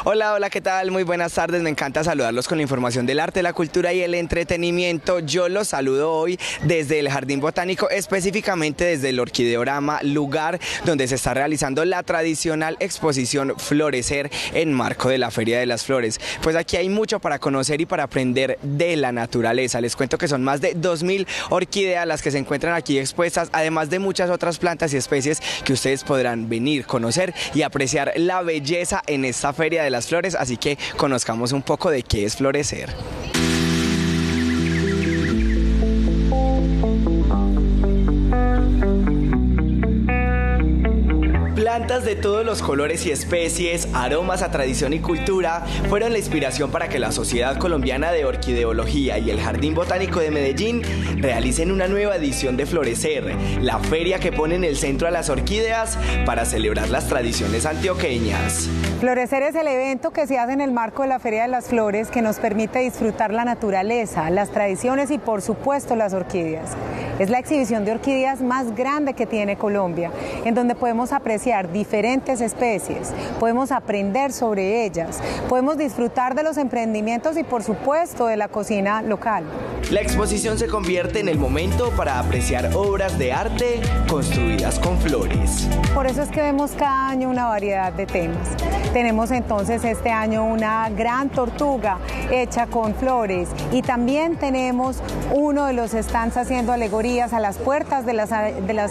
Hola, hola, ¿qué tal? Muy buenas tardes, me encanta saludarlos con la información del arte, la cultura y el entretenimiento. Yo los saludo hoy desde el Jardín Botánico, específicamente desde el Orquideorama, lugar donde se está realizando la tradicional exposición Florecer en marco de la Feria de las Flores. Pues aquí hay mucho para conocer y para aprender de la naturaleza. Les cuento que son más de 2000 orquídeas las que se encuentran aquí expuestas, además de muchas otras plantas y especies que ustedes podrán venir, conocer y apreciar la belleza en esta Feria de las Flores, así que conozcamos un poco de qué es Florecer. Plantas de todos los colores y especies, aromas a tradición y cultura, fueron la inspiración para que la Sociedad Colombiana de Orquideología y el Jardín Botánico de Medellín realicen una nueva edición de Florecer, la feria que pone en el centro a las orquídeas para celebrar las tradiciones antioqueñas. Florecer es el evento que se hace en el marco de la Feria de las Flores, que nos permite disfrutar la naturaleza, las tradiciones y por supuesto las orquídeas. Es la exhibición de orquídeas más grande que tiene Colombia, en donde podemos apreciar diferentes especies, podemos aprender sobre ellas, podemos disfrutar de los emprendimientos y por supuesto de la cocina local. La exposición se convierte en el momento para apreciar obras de arte construidas con flores. Por eso es que vemos cada año una variedad de temas. Tenemos entonces este año una gran tortuga hecha con flores y también tenemos uno de los stands haciendo alegorías a las puertas de las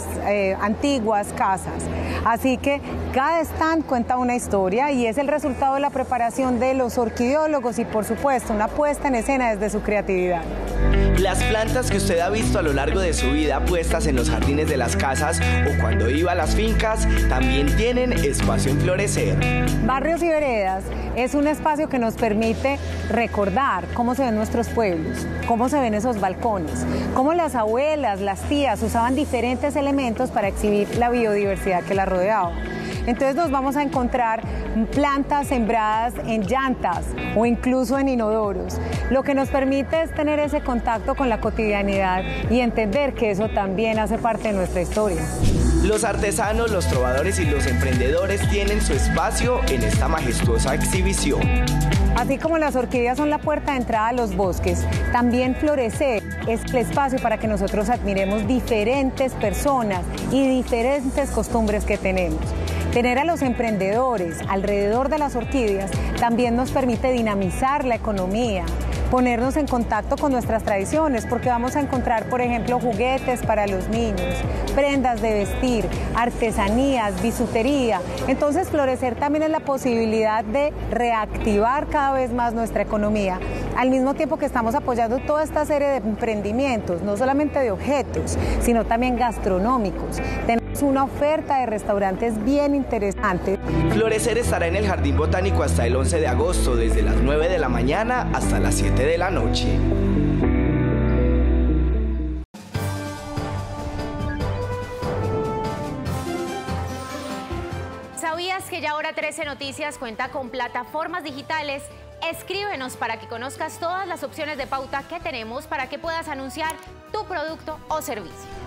antiguas casas. Así que cada stand cuenta una historia y es el resultado de la preparación de los orquideólogos y por supuesto una puesta en escena desde su creatividad. Las plantas que usted ha visto a lo largo de su vida puestas en los jardines de las casas o cuando iba a las fincas también tienen espacio en Florecer. Barrios y Veredas es un espacio que nos permite recordar cómo se ven nuestros pueblos, cómo se ven esos balcones, cómo las abuelas, las tías usaban diferentes elementos para exhibir la biodiversidad que la rodeaba. Entonces nos vamos a encontrar plantas sembradas en llantas o incluso en inodoros. Lo que nos permite es tener ese contacto con la cotidianidad y entender que eso también hace parte de nuestra historia. Los artesanos, los trovadores y los emprendedores tienen su espacio en esta majestuosa exhibición. Así como las orquídeas son la puerta de entrada a los bosques, también Florecer es el espacio para que nosotros admiremos diferentes personas y diferentes costumbres que tenemos. Tener a los emprendedores alrededor de las orquídeas también nos permite dinamizar la economía, ponernos en contacto con nuestras tradiciones, porque vamos a encontrar, por ejemplo, juguetes para los niños, prendas de vestir, artesanías, bisutería. Entonces, Florecer también es la posibilidad de reactivar cada vez más nuestra economía, al mismo tiempo que estamos apoyando toda esta serie de emprendimientos, no solamente de objetos, sino también gastronómicos. Tenemos una oferta de restaurantes bien interesante. Florecer estará en el Jardín Botánico hasta el 11 de agosto, desde las 9 de la mañana hasta las 7 de la noche. ¿Sabías que ya ahora 13 Noticias cuenta con plataformas digitales? Escríbenos para que conozcas todas las opciones de pauta que tenemos para que puedas anunciar tu producto o servicio.